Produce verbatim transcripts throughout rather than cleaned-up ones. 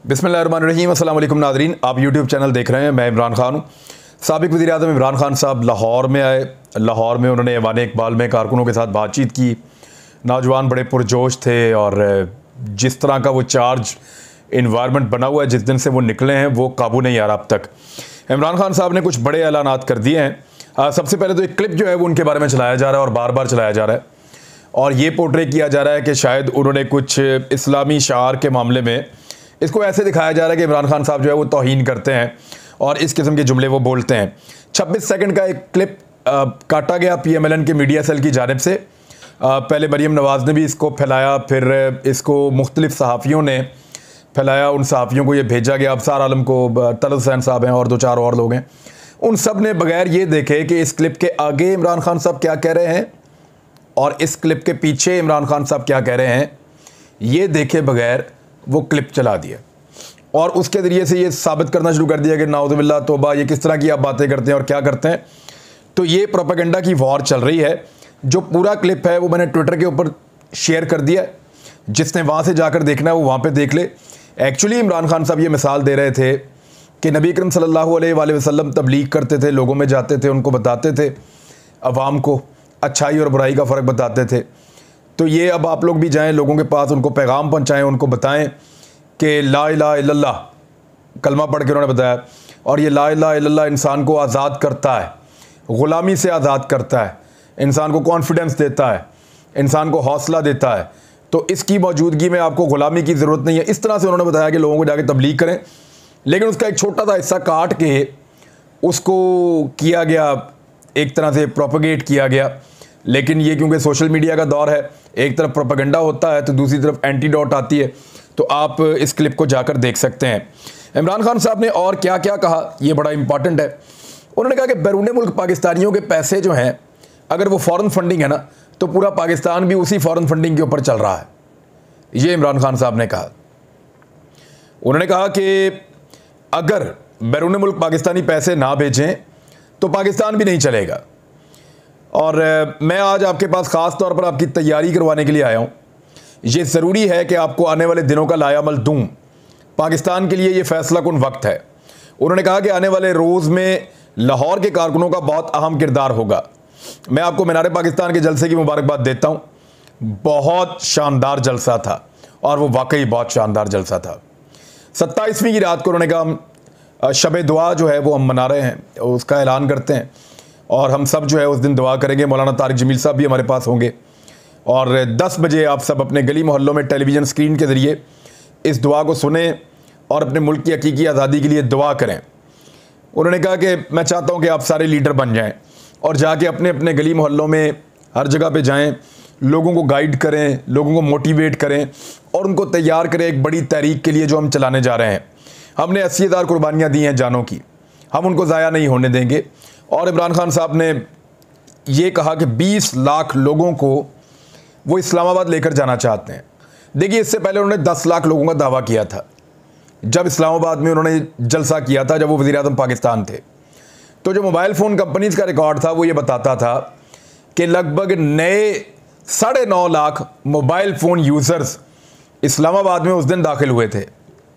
बिस्मिल्लाहिर्रहमानिर्रहीम। अस्सलाम वालेकुम नाज़रीन, आप यूट्यूब चैनल देख रहे हैं। मैं इमरान खान हूँ। साबिक़ वज़ीर आज़म इमरान खान साहब लाहौर में आए। लाहौर में उन्होंने ऐवान इक़बाल में कारकुनों के साथ बातचीत की। नौजवान बड़े पुरजोश थे और जिस तरह का वो चार्ज इन्वायरमेंट बना हुआ है, जिस दिन से वो निकले हैं वो काबू नहीं आ रहा अब तक। इमरान खान साहब ने कुछ बड़े ऐलानात कर दिए हैं। सबसे पहले तो एक क्लिप जो है वो उनके बारे में चलाया जा रहा है और बार बार चलाया जा रहा है और ये पोर्ट्रे किया जा रहा है कि शायद उन्होंने कुछ इस्लामी शार के मामले में इसको ऐसे दिखाया जा रहा है कि इमरान खान साहब जो है वो तौहीन करते हैं और इस किस्म के जुमले वो बोलते हैं। छब्बीस सेकंड का एक क्लिप आ, काटा गया पी एम एल एन के मीडिया सेल की जानिब से। आ, पहले मरीम नवाज़ ने भी इसको फैलाया, फिर इसको मुख्तलिफ सहाफ़ियों ने फैलाया। उन सहाफ़ियों को ये भेजा गया, अबसार आलम को, तलत हुसैन साहब हैं और दो चार और लोग हैं। उन सब ने बगैर ये देखे कि इस क्लिप के आगे इमरान खान साहब क्या कह रहे हैं और इस क्लिप के पीछे इमरान खान साहब क्या कह रहे हैं, ये देखे बगैर वो क्लिप चला दिया और उसके ज़रिए से ये साबित करना शुरू कर दिया कि नाउज़ुबिल्लाह तौबा, ये किस तरह की आप बातें करते हैं और क्या करते हैं। तो ये प्रोपेगेंडा की वॉर चल रही है। जो पूरा क्लिप है वो मैंने ट्विटर के ऊपर शेयर कर दिया है, जिसने वहाँ से जाकर देखना है वो वहाँ पर देख ले। एक्चुअली इमरान खान साहब ये मिसाल दे रहे थे कि नबी करीम सल्लल्लाहु अलैहि वसल्लम तबलीग करते थे, लोगों में जाते थे, उनको बताते थे, अवाम को अच्छाई और बुराई का फ़र्क बताते थे। तो ये अब आप लोग भी जाएं लोगों के पास, उनको पैगाम पहुंचाएं, उनको बताएं कि ला इलाहा इल्लल्लाह कलमा पढ़ के उन्होंने बताया और ये ला इलाहा इल्लल्लाह इंसान को आज़ाद करता है, ग़ुलामी से आज़ाद करता है, इंसान को कॉन्फिडेंस देता है, इंसान को हौसला देता है। तो इसकी मौजूदगी में आपको ग़ुलामी की ज़रूरत नहीं है। इस तरह से उन्होंने बताया कि लोगों को जाके तबलीग करें, लेकिन उसका एक छोटा सा हिस्सा काट के उसको किया गया, एक तरह से प्रोपेगेट किया गया। लेकिन ये क्योंकि सोशल मीडिया का दौर है, एक तरफ प्रोपेगेंडा होता है तो दूसरी तरफ एंटीडोट आती है। तो आप इस क्लिप को जाकर देख सकते हैं। इमरान खान साहब ने और क्या क्या कहा, ये बड़ा इंपॉर्टेंट है। उन्होंने कहा कि बैरून मुल्क पाकिस्तानियों के पैसे जो हैं, अगर वो फॉरेन फंडिंग है ना, तो पूरा पाकिस्तान भी उसी फॉरेन फंडिंग के ऊपर चल रहा है। ये इमरान खान साहब ने कहा। उन्होंने कहा कि अगर बैरून मुल्क पाकिस्तानी पैसे ना भेजें तो पाकिस्तान भी नहीं चलेगा। और मैं आज आपके पास ख़ास तौर पर आपकी तैयारी करवाने के लिए आया हूँ। ये ज़रूरी है कि आपको आने वाले दिनों का लायामल दूँ। पाकिस्तान के लिए ये फ़ैसला कुन वक्त है। उन्होंने कहा कि आने वाले रोज़ में लाहौर के कारकुनों का बहुत अहम किरदार होगा। मैं आपको मीनार पाकिस्तान के जलसे की मुबारकबाद देता हूँ। बहुत शानदार जलसा था और वो वाकई बहुत शानदार जलसा था। सत्ताईसवीं की रात को उन्होंने कहा शब दुआ जो है वो हम मना रहे हैं, उसका ऐलान करते हैं और हम सब जो है उस दिन दुआ करेंगे। मौलाना तारिक जमील साहब भी हमारे पास होंगे और दस बजे आप सब अपने गली मोहल्लों में टेलीविज़न स्क्रीन के ज़रिए इस दुआ को सुने और अपने मुल्क की हकीकी आज़ादी के लिए दुआ करें। उन्होंने कहा कि मैं चाहता हूं कि आप सारे लीडर बन जाएं और जाके अपने अपने गली मोहल्लों में हर जगह पे जाएं, लोगों को गाइड करें, लोगों को मोटिवेट करें और उनको तैयार करें एक बड़ी तहरीक के लिए जो हम चलाने जा रहे हैं। हमने अस्सी हज़ार कुर्बानियाँ दी हैं जानों की, हम उनको ज़ाया नहीं होने देंगे। और इमरान खान साहब ने ये कहा कि बीस लाख लोगों को वो इस्लामाबाद लेकर जाना चाहते हैं। देखिए, इससे पहले उन्होंने दस लाख लोगों का दावा किया था जब इस्लामाबाद में उन्होंने जलसा किया था, जब वो वज़ीर आज़म पाकिस्तान थे। तो जो मोबाइल फ़ोन कंपनीज़ का रिकॉर्ड था वो ये बताता था कि लगभग नए साढ़े नौ lakh mobile phone users Islamabad में उस दिन दाखिल हुए थे।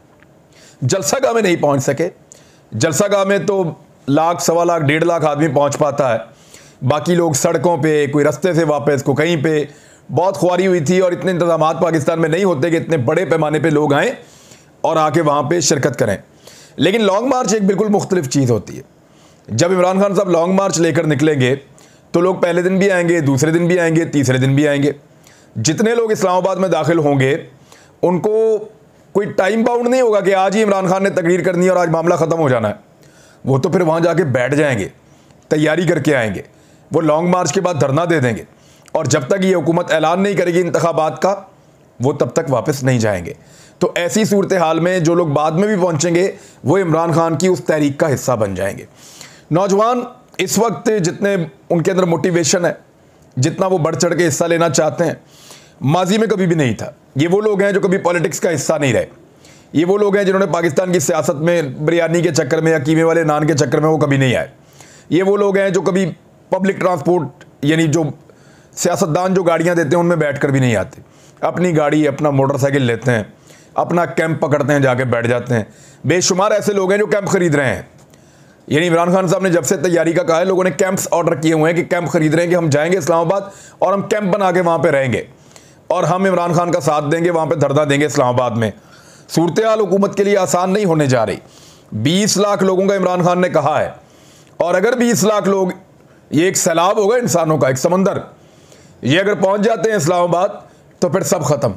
जलसागाह में नहीं पहुँच सके। जलसागाह में तो लाख, सवा लाख, डेढ़ लाख आदमी पहुंच पाता है। बाकी लोग सड़कों पे, कोई रास्ते से वापस, को कहीं पे। बहुत ख्वारी हुई थी और इतने इंतजाम पाकिस्तान में नहीं होते कि इतने बड़े पैमाने पे लोग आएँ और आके वहाँ पे शिरकत करें। लेकिन लॉन्ग मार्च एक बिल्कुल मुख्तलिफ चीज़ होती है। जब इमरान खान साहब लॉन्ग मार्च लेकर निकलेंगे तो लोग पहले दिन भी आएंगे, दूसरे दिन भी आएंगे, तीसरे दिन भी आएंगे। जितने लोग इस्लामाबाद में दाखिल होंगे उनको कोई टाइम बाउंड नहीं होगा कि आज ही इमरान खान ने तकरीर करनी है और आज मामला ख़त्म हो जाना है। वो तो फिर वहाँ जाके बैठ जाएंगे, तैयारी करके आएंगे। वो लॉन्ग मार्च के बाद धरना दे देंगे और जब तक ये हुकूमत ऐलान नहीं करेगी इंतखाबात का, वो तब तक वापस नहीं जाएंगे। तो ऐसी सूरत हाल में जो लोग बाद में भी पहुँचेंगे वो इमरान खान की उस तहरीक का हिस्सा बन जाएंगे। नौजवान इस वक्त जितने उनके अंदर मोटिवेशन है, जितना वो बढ़ चढ़ के हिस्सा लेना चाहते हैं, माजी में कभी भी नहीं था। ये वो लोग हैं जो कभी पॉलिटिक्स का हिस्सा नहीं रहे। ये वो लोग हैं जिन्होंने पाकिस्तान की सियासत में बिरयानी के चक्कर में या कीमे वाले नान के चक्कर में वो कभी नहीं आए। ये वो लोग हैं जो कभी पब्लिक ट्रांसपोर्ट, यानी जो सियासतदान जो गाड़ियां देते हैं उनमें बैठकर भी नहीं आते। अपनी गाड़ी, अपना मोटरसाइकिल लेते हैं, अपना कैंप पकड़ते हैं, जाके बैठ जाते हैं। बेशुमार ऐसे लोग हैं जो कैंप खरीद रहे हैं। यानी इमरान खान साहब ने जब से तैयारी का कहा है, लोगों ने कैंप्स ऑर्डर किए हुए हैं कि कैंप खरीद रहे हैं कि हम जाएंगे इस्लामाबाद और हम कैंप बना के वहाँ पर रहेंगे और हम इमरान खान का साथ देंगे, वहाँ पर धरना देंगे इस्लामाबाद में। सूरत हाल हुकूमत के लिए आसान नहीं होने जा रही। बीस लाख लोगों का इमरान खान ने कहा है, और अगर बीस लाख लोग, ये एक सैलाब होगा इंसानों का, एक समंदर, ये अगर पहुंच जाते हैं इस्लामाबाद तो फिर सब खत्म।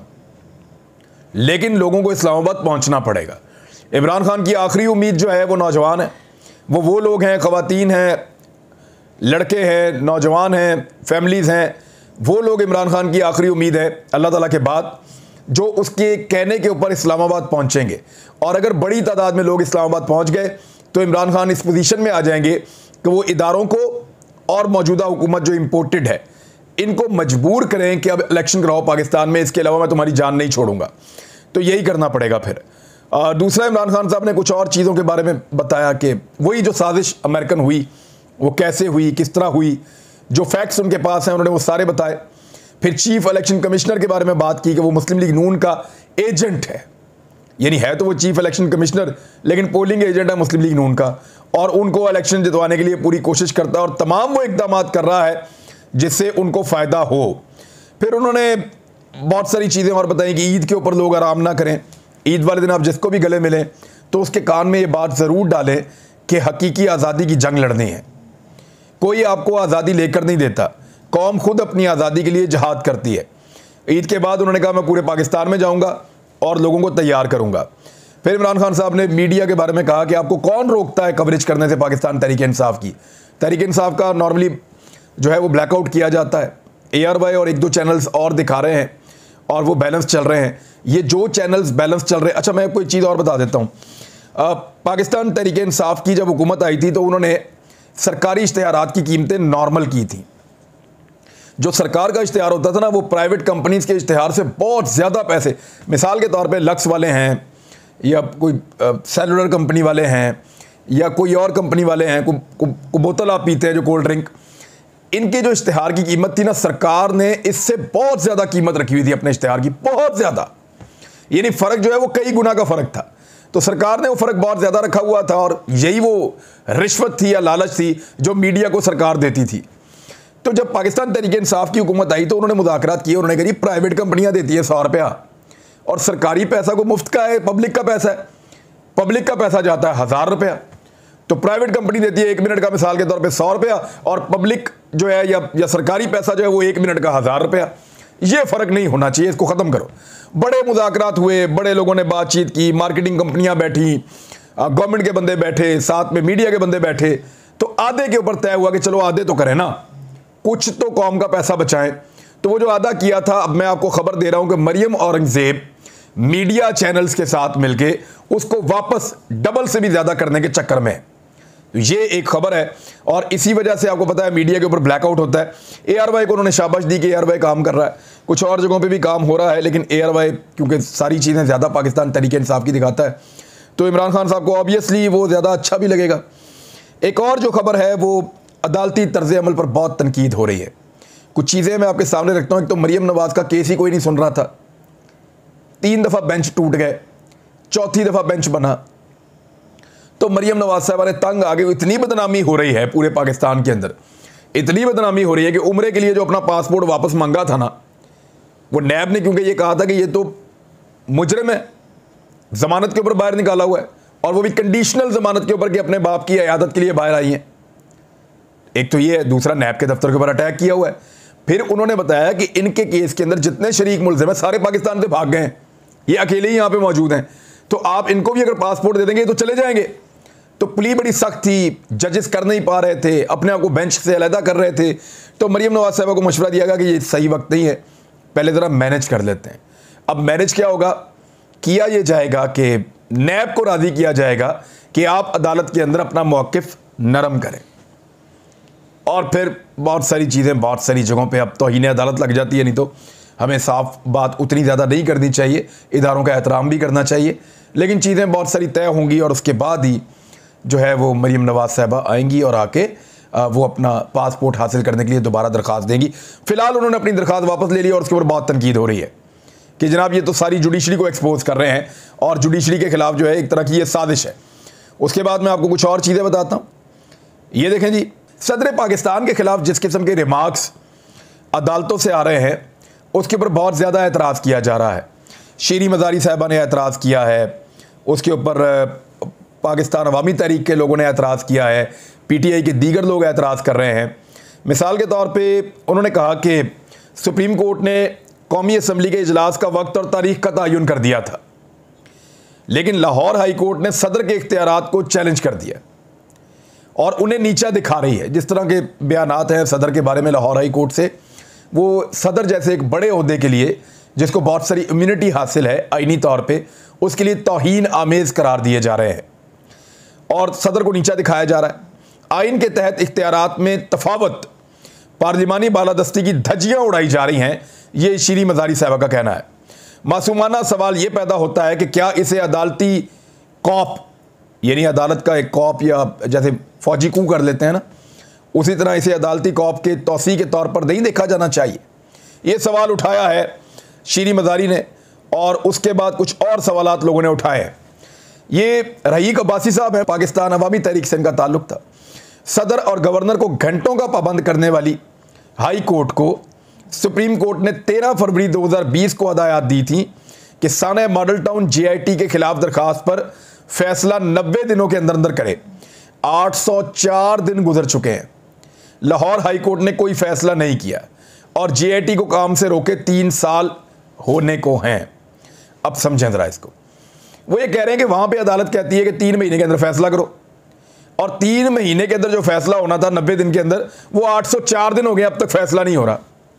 लेकिन लोगों को इस्लामाबाद पहुंचना पड़ेगा। इमरान खान की आखिरी उम्मीद जो है वो नौजवान है, वो वो लोग हैं, ख़वातीन हैं, लड़के हैं, नौजवान हैं, फैमिलीज़ हैं, वो लोग इमरान खान की आखिरी उम्मीद है अल्लाह ताला के बाद, जो उसके कहने के ऊपर इस्लामाबाद पहुंचेंगे। और अगर बड़ी तादाद में लोग इस्लामाबाद पहुंच गए तो इमरान खान इस पोजीशन में आ जाएंगे कि वो इदारों को और मौजूदा हुकूमत जो इम्पोर्टेड है इनको मजबूर करें कि अब इलेक्शन कराओ पाकिस्तान में, इसके अलावा मैं तुम्हारी जान नहीं छोड़ूंगा। तो यही करना पड़ेगा फिर। आ, दूसरा, इमरान खान साहब ने कुछ और चीज़ों के बारे में बताया कि वही जो साजिश अमेरिकन हुई वो कैसे हुई, किस तरह हुई, जो फैक्ट्स उनके पास हैं उन्होंने वो सारे बताए। फिर चीफ इलेक्शन कमिश्नर के बारे में बात की कि वो मुस्लिम लीग नून का एजेंट है। यानी है तो वो चीफ इलेक्शन कमिश्नर, लेकिन पोलिंग एजेंट है मुस्लिम लीग नून का, और उनको इलेक्शन जितवाने के लिए पूरी कोशिश करता है और तमाम वो इकदाम कर रहा है जिससे उनको फ़ायदा हो। फिर उन्होंने बहुत सारी चीज़ें और बताई कि ईद के ऊपर लोग आराम ना करें, ईद वाले दिन आप जिसको भी गले मिलें तो उसके कान में ये बात ज़रूर डालें कि हकीकी आज़ादी की जंग लड़नी है। कोई आपको आज़ादी लेकर नहीं देता, कौम खुद अपनी आज़ादी के लिए जहाद करती है। ईद के बाद उन्होंने कहा मैं पूरे पाकिस्तान में जाऊँगा और लोगों को तैयार करूँगा। फिर इमरान खान साहब ने मीडिया के बारे में कहा कि आपको कौन रोकता है कवरेज करने से पाकिस्तान तहरीक इंसाफ की। तहरीक इंसाफ का नॉर्मली जो है वो ब्लैकआउट किया जाता है, ए आर वाई और एक दो चैनल्स और दिखा रहे हैं और वो बैलेंस चल रहे हैं। ये जो चैनल्स बैलेंस चल रहे हैं, अच्छा मैं आपको एक चीज़ और बता देता हूँ। पाकिस्तान तहरीक इंसाफ की जब हुकूमत आई थी तो उन्होंने सरकारी इश्तिहारात की कीमतें नॉर्मल की थी। जो सरकार का इश्तिहार होता था ना, वो प्राइवेट कंपनीज़ के इश्तिहार से बहुत ज़्यादा पैसे, मिसाल के तौर पे लक्स वाले हैं या कोई सेलुलर कंपनी वाले हैं या कोई और कंपनी वाले हैं, को, को, को बोतल आप पीते हैं जो कोल्ड ड्रिंक, इनके जो इश्तिहार की कीमत थी ना, सरकार ने इससे बहुत ज़्यादा कीमत रखी हुई थी अपने इश्तिहार की, बहुत ज़्यादा। यानी फ़र्क जो है वो कई गुना का फ़र्क था। तो सरकार ने वो फ़र्क बहुत ज़्यादा रखा हुआ था और यही वो रिश्वत थी या लालच थी जो मीडिया को सरकार देती थी। तो जब पाकिस्तान तहरीक इंसाफ की हुकूमत आई तो उन्होंने मुज़ाकरात किए। उन्होंने कहा प्राइवेट कंपनियां देती है सौ रुपया और सरकारी पैसा को मुफ्त का है, पब्लिक का पैसा है, पब्लिक का पैसा जाता है हज़ार रुपया। तो प्राइवेट कंपनी देती है एक मिनट का मिसाल के तौर पे सौ रुपया और पब्लिक जो है या, या सरकारी पैसा जो है वो एक मिनट का हज़ार रुपया। ये फ़र्क नहीं होना चाहिए, इसको ख़त्म करो। बड़े मुज़ाकरात हुए, बड़े लोगों ने बातचीत की, मार्केटिंग कंपनियाँ बैठी, गवर्नमेंट के बंदे बैठे, साथ में मीडिया के बंदे बैठे, तो आधे के ऊपर तय हुआ कि चलो आधे तो करें ना, कुछ तो कौम का पैसा बचाएं। तो वो जो आधा किया था, अब मैं आपको खबर दे रहा हूं कि मरियम औरंगजेब मीडिया चैनल्स के साथ मिलके उसको वापस डबल से भी ज़्यादा करने के चक्कर में। तो ये एक खबर है और इसी वजह से आपको पता है मीडिया के ऊपर ब्लैकआउट होता है। ए आर वाई को उन्होंने शाबाश दी कि ए आर वाई काम कर रहा है, कुछ और जगहों पे भी काम हो रहा है, लेकिन ए आर वाई क्योंकि सारी चीज़ें ज़्यादा पाकिस्तान तहरीक इंसाफ की दिखाता है तो इमरान खान साहब को ऑब्वियसली वो ज़्यादा अच्छा भी लगेगा। एक और जो खबर है वो अदालती तर्ज अमल पर बहुत तनकीद हो रही है। कुछ चीज़ें मैं आपके सामने रखता हूँ। एक तो मरियम नवाज का केस ही कोई नहीं सुन रहा था, तीन दफ़ा बेंच टूट गए, चौथी दफ़ा बेंच बना तो मरियम नवाज साहब ने तंग आ गए। इतनी बदनामी हो रही है पूरे पाकिस्तान के अंदर, इतनी बदनामी हो रही है कि उम्रे के लिए जो अपना पासपोर्ट वापस मांगा था ना, वो नैब ने क्योंकि ये कहा था कि ये तो मुजरिम है, ज़मानत के ऊपर बाहर निकाला हुआ है और वो भी कंडीशनल ज़मानत के ऊपर कि अपने बाप की इयादत के लिए बाहर आई हैं। एक तो ये है, दूसरा नैब के दफ्तर के ऊपर अटैक किया हुआ है। फिर उन्होंने बताया कि इनके केस के अंदर जितने शरीक मुल्ज़िम हैं सारे पाकिस्तान से भाग गए हैं, ये अकेले ही यहाँ पे मौजूद हैं, तो आप इनको भी अगर पासपोर्ट दे देंगे तो चले जाएंगे। तो प्ली बड़ी सख्त थी, जजेस कर नहीं पा रहे थे, अपने आप को बेंच से अलहदा कर रहे थे। तो मरियम नवाज साहबा को मशवरा दिया गया कि ये सही वक्त नहीं है, पहले ज़रा मैनेज कर लेते हैं। अब मैनेज क्या होगा, किया ये जाएगा कि नैब को राज़ी किया जाएगा कि आप अदालत के अंदर अपना मौक़िफ़ नरम करें और फिर बहुत सारी चीज़ें बहुत सारी जगहों पे अब तौहीन अदालत लग जाती है। नहीं तो हमें साफ बात उतनी ज़्यादा नहीं करनी चाहिए, इदारों का एहतराम भी करना चाहिए, लेकिन चीज़ें बहुत सारी तय होंगी और उसके बाद ही जो है वो मरियम नवाज साहबा आएंगी और आके वो अपना पासपोर्ट हासिल करने के लिए दोबारा दरख्वास्त देंगी। फ़िलहाल उन्होंने अपनी दरख्वास्त वापस ले ली और उसके ऊपर बहुत तनकीद हो रही है। कि जनाब ये तो सारी जुडिशरी को एक्सपोज कर रहे हैं और जुडिशरी के खिलाफ जो है एक तरह की ये साजिश है। उसके बाद मैं आपको कुछ और चीज़ें बताता हूँ। ये देखें जी, सदर पाकिस्तान के खिलाफ जिस किस्म के रिमार्क्स अदालतों से आ रहे हैं उसके ऊपर बहुत ज़्यादा एतराज़ किया जा रहा है। शीरी मज़ारी साहबा ने एतराज़ किया है, उसके ऊपर पाकिस्तान अवामी तहरीक के लोगों ने एतराज़ किया है, पीटीआई के दीगर लोग एतराज़ कर रहे हैं। मिसाल के तौर पे उन्होंने कहा कि सुप्रीम कोर्ट ने कौमी असम्बली के इजलास का वक्त और तारीख का तयन कर दिया था, लेकिन लाहौर हाई कोर्ट ने सदर के इख्तियारात को चैलेंज कर दिया और उन्हें नीचा दिखा रही है। जिस तरह के बयानात हैं सदर के बारे में लाहौर हाई कोर्ट से, वो सदर जैसे एक बड़े ओहदे के लिए जिसको बहुत सारी इम्यूनिटी हासिल है आईनी तौर पे, उसके लिए तौहीन आमेज़ करार दिए जा रहे हैं और सदर को नीचा दिखाया जा रहा है। आइन के तहत इख्तियारात में तफावत, पार्लिमानी बालादस्ती की धज्जियाँ उड़ाई जा रही हैं, ये शीरी मज़ारी साहबा का कहना है। मासूमाना सवाल ये पैदा होता है कि क्या इसे अदालती कॉप, यानी अदालत का एक कॉप या जैसे फौजी कू कर लेते हैं ना, उसी तरह इसे अदालती कॉप के तौसी के तौर पर नहीं देखा जाना चाहिए। ये सवाल उठाया है शीरी मज़ारी ने और उसके बाद कुछ और सवालात लोगों ने उठाए हैं। ये रहीक अब्बासी साहब हैं, पाकिस्तान अवामी तहरीक से इनका ताल्लुक़ था। सदर और गवर्नर को घंटों का पाबंद करने वाली हाई कोर्ट को सुप्रीम कोर्ट ने तेरह फरवरी दो हज़ार बीस को हदायत दी थी कि साना Model Town J I T के खिलाफ दरखास्त पर फैसला नब्बे दिनों के अंदर अंदर करे। आठ सौ चार दिन गुजर चुके हैं, लाहौर हाई कोर्ट ने कोई फैसला नहीं किया और जे आई टी को काम से रोके तीन साल होने को हैं। अब समझें जरा इसको। वो ये कह रहे हैं कि वहां पे अदालत कहती है कि तीन महीने के अंदर फैसला करो, और तीन महीने के अंदर जो फैसला होना था नब्बे दिन के अंदर, वो आठ सौ चार दिन हो गए, अब तक फैसला नहीं हो रहा।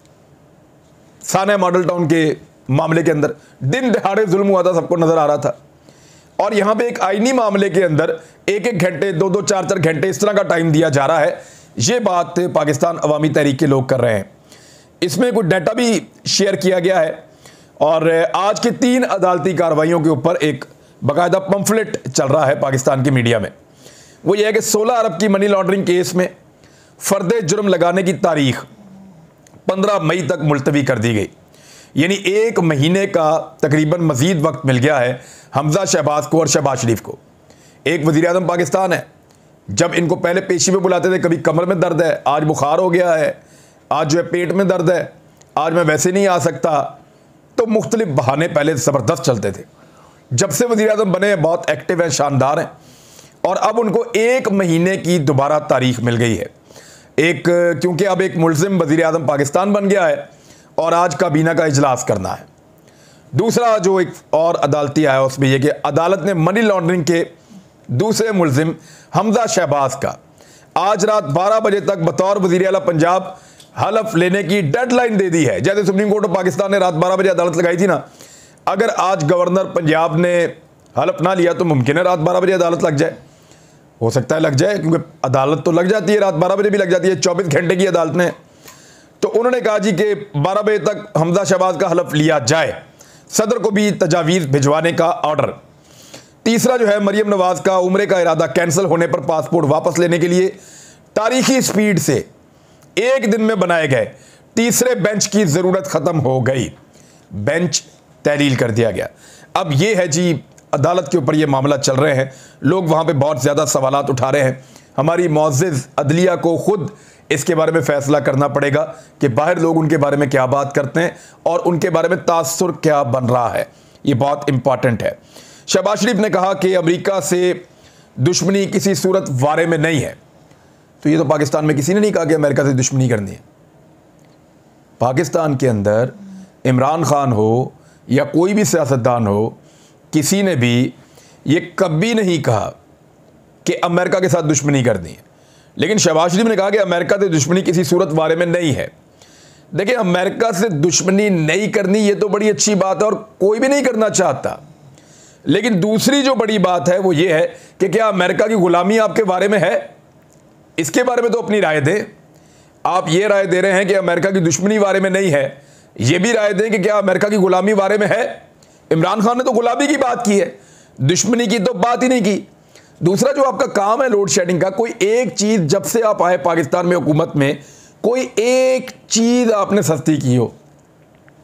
साना मॉडल टाउन के मामले के अंदर दिन दहाड़े जुल्म हुआ था, सबको नजर आ रहा था, और यहां पे एक आईनी मामले के अंदर एक एक घंटे, दो दो चार चार घंटे इस तरह का टाइम दिया जा रहा है। ये बात पाकिस्तान अवामी तहरीक के लोग कर रहे हैं। इसमें कुछ डाटा भी शेयर किया गया है और आज की तीन अदालती कार्रवाइयों के ऊपर एक बाकायदा पंफलेट चल रहा है पाकिस्तान की मीडिया में। वो ये है कि सोलह अरब की मनी लॉन्ड्रिंग केस में फर्द जुर्म लगाने की तारीख पंद्रह मई तक मुलतवी कर दी गई, यानी एक महीने का तकरीबन मजीद वक्त मिल गया है हमजा शहबाज को और शहबाज शरीफ को। एक वज़ीर आज़म पाकिस्तान है, जब इनको पहले पेशी में बुलाते थे कभी कमर में दर्द है, आज बुखार हो गया है, आज जो है पेट में दर्द है, आज मैं वैसे नहीं आ सकता, तो मुख्तलिफ बहाने पहले ज़बरदस्त चलते थे। जब से वज़ीर आज़म बने बहुत एक्टिव हैं, शानदार हैं, और अब उनको एक महीने की दोबारा तारीख मिल गई है। एक क्योंकि अब एक मुल्ज़िम वज़ीर आज़म पाकिस्तान बन गया है और आज काबीना का इजलास करना है। दूसरा जो एक और अदालती आया उसमें यह कि अदालत ने मनी लॉन्ड्रिंग के दूसरे मुल्ज़िम हमजा शहबाज का आज रात बारह बजे तक बतौर वज़ीर आला पंजाब हलफ लेने की डेडलाइन दे दी है। जैसे सुप्रीम कोर्ट ऑफ पाकिस्तान ने रात बारह बजे अदालत लगाई थी ना, अगर आज गवर्नर पंजाब ने हलफ ना लिया तो मुमकिन है रात बारह बजे अदालत लग जाए। हो सकता है लग जाए, क्योंकि अदालत तो लग जाती है, रात बारह बजे भी लग जाती है, चौबीस घंटे की अदालत ने। तो उन्होंने कहा जी कि बारह बजे तक हमजा शहबाज का हलफ लिया जाए। सदर को भी तजावीज़ भिजवाने का ऑर्डर। तीसरा जो है मरियम नवाज का उम्रे का इरादा कैंसिल होने पर पासपोर्ट वापस लेने के लिए तारीखी स्पीड से एक दिन में बनाए गए तीसरे बेंच की ज़रूरत ख़त्म हो गई, बेंच तहलील कर दिया गया। अब ये है जी, अदालत के ऊपर ये मामला चल रहे हैं, लोग वहाँ पे बहुत ज़्यादा सवालात उठा रहे हैं। हमारी मुअज़्ज़िज़ अदलिया को ख़ुद इसके बारे में फ़ैसला करना पड़ेगा कि बाहर लोग उनके बारे में क्या बात करते हैं और उनके बारे में तासुर क्या बन रहा है, ये बहुत इंपॉर्टेंट है। शहबाज शरीफ ने कहा कि अमेरिका से दुश्मनी किसी सूरत वारे में नहीं है, तो ये तो पाकिस्तान में किसी ने नहीं कहा कि अमेरिका से दुश्मनी करनी है। पाकिस्तान के अंदर इमरान खान हो या कोई भी सियासतदान हो, किसी ने भी ये कभी नहीं कहा कि अमेरिका के साथ दुश्मनी करनी है, लेकिन शहबाज शरीफ ने कहा कि अमेरिका से दुश्मनी किसी सूरत वारे में नहीं है। देखिए, अमेरिका से दुश्मनी नहीं करनी ये तो बड़ी अच्छी बात है और कोई भी नहीं करना चाहता, लेकिन दूसरी जो बड़ी बात है वो ये है कि क्या अमेरिका की गुलामी आपके बारे में है? इसके बारे में तो अपनी राय दें। आप ये राय दे रहे हैं कि अमेरिका की दुश्मनी बारे में नहीं है, ये भी राय दें कि क्या अमेरिका की गुलामी बारे में है। इमरान खान ने तो गुलामी की बात की है, दुश्मनी की तो बात ही नहीं की। दूसरा जो आपका काम है लोड शेडिंग का, कोई एक चीज़ जब से आप आए पाकिस्तान में हुकूमत में, कोई एक चीज़ आपने सस्ती की हो,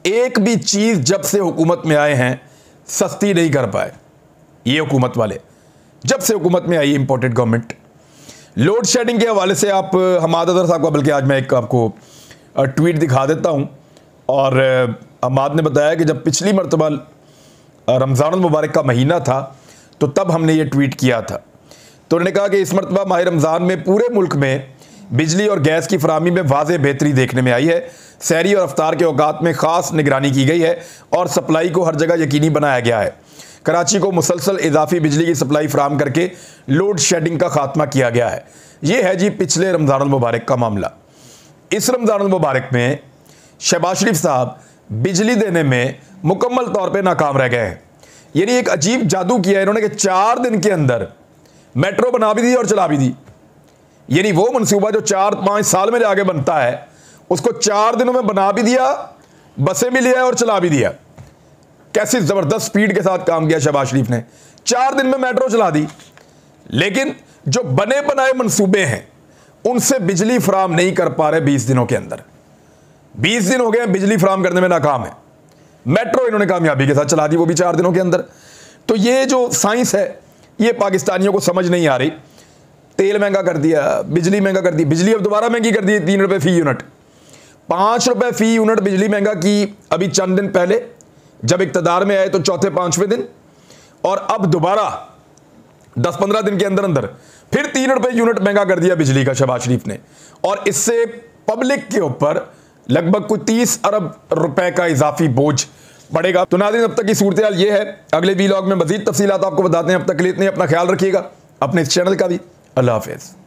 एक भी चीज़ जब से हुकूमत में आए हैं सस्ती नहीं कर पाए ये हुकूमत वाले, जब से हुकूमत में आई इंपोर्टेड गवर्नमेंट। लोड शेडिंग के हवाले से आप हमाद अजहर साहब का, बल्कि आज मैं एक आपको ट्वीट दिखा देता हूँ। और हमाद ने बताया कि जब पिछली मरतबा रमज़ान मुबारक का महीना था तो तब हमने ये ट्वीट किया था। तो उन्होंने कहा कि इस मरतबा माह रमज़ान में पूरे मुल्क में बिजली और गैस की फराहमी में वाज़ेह बेहतरी देखने में आई है। सहरी और अफ्तार के औकात में ख़ास निगरानी की गई है और सप्लाई को हर जगह यकीनी बनाया गया है। कराची को मुसलसल इजाफी बिजली की सप्लाई फराहम करके लोड शेडिंग का खात्मा किया गया है। ये है जी पिछले रमज़ान मुबारक का मामला। इस रमज़ान मुबारक में शहबाज शरीफ साहब बिजली देने में मुकम्मल तौर पे नाकाम रह गए हैं। यानी एक अजीब जादू किया इन्होंने कि चार दिन के अंदर मेट्रो बना भी दी और चला भी दी। यानी वो मनसूबा जो चार पाँच साल में आगे बनता है उसको चार दिनों में बना भी दिया, बसें भी लिया और चला भी दिया। कैसी ज़बरदस्त स्पीड के साथ काम किया शहबाज शरीफ ने, चार दिन में मेट्रो चला दी। लेकिन जो बने बनाए मनसूबे हैं उनसे बिजली फराम नहीं कर पा रहे। बीस दिनों के अंदर बीस दिन हो गए बिजली फराम करने में नाकाम है। मेट्रो इन्होंने कामयाबी के साथ चला दी, वो भी चार दिनों के अंदर। तो ये जो साइंस है ये पाकिस्तानियों को समझ नहीं आ रही। तेल महंगा कर दिया, बिजली महंगा कर दी, बिजली अब दोबारा महंगी कर दी, तीन रुपए फी यूनिट, पाँच रुपए फी यूनिट बिजली महंगा की अभी चंद दिन पहले जब इक़्तिदार में आए तो चौथे पाँचवें दिन, और अब दोबारा दस पंद्रह दिन के अंदर अंदर फिर तीन रुपए यूनिट महंगा कर दिया बिजली का शहबाज शरीफ ने। और इससे पब्लिक के ऊपर लगभग कुछ तीस अरब रुपए का इजाफी बोझ पड़ेगा। तो नाज़रीन, अब तक की सूरत हाल ये है। अगले वीलॉग में मजीद तफसीलात आपको बताते हैं। अब तक के लिए इतने, अपना ख्याल रखिएगा, अपने इस चैनल का भी। अल्लाह हाफ़िज़।